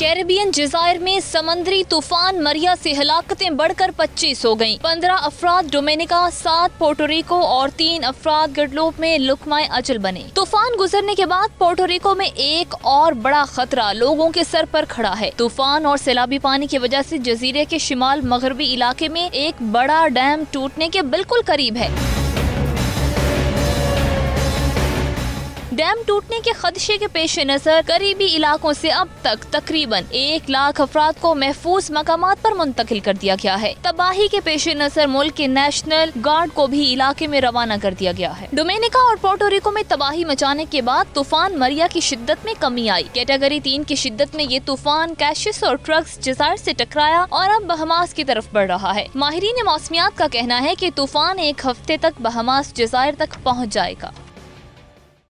Caribbean जज़ायर में समंदरी तूफान मरिया से हलाकतें बढ़कर 25 हो गईं। 15 अफराद डोमिनिका, 7 पोर्टोरिको और 3 अफराद गडलोप में लुकमाए अजल बने। तूफान गुजरने के बाद पोर्टोरिको में एक और बड़ा खतरा लोगों के सर पर खड़ा है। तूफान और सैलाबी पानी की वजह से जजीरे के शिमाल मगरबी इलाके में एक बड़ा डैम टूटने के बिल्कुल करीब है। डैम टूटने के खदशे के पेश नजर करीबी इलाकों से अब तक तकरीबन 1 लाख अफराद को महफूज मकामात पर मुंतकिल कर दिया गया है। तबाही के पेश नजर मुल्क के नेशनल गार्ड को भी इलाके में रवाना कर दिया गया है। डोमिनिका और पोर्टोरिको में तबाही मचाने के बाद तूफान मरिया की शिद्दत में कमी आई। कैटेगरी 3 की शिद्दत में ये तूफान कैशिस और ट्रक्स जज़ायर से टकराया और अब बहमास की तरफ बढ़ रहा है। माहिरीन मौसमियात का कहना है कि तूफान 1 हफ्ते तक बहमास जज़ायर तक पहुँच जाएगा।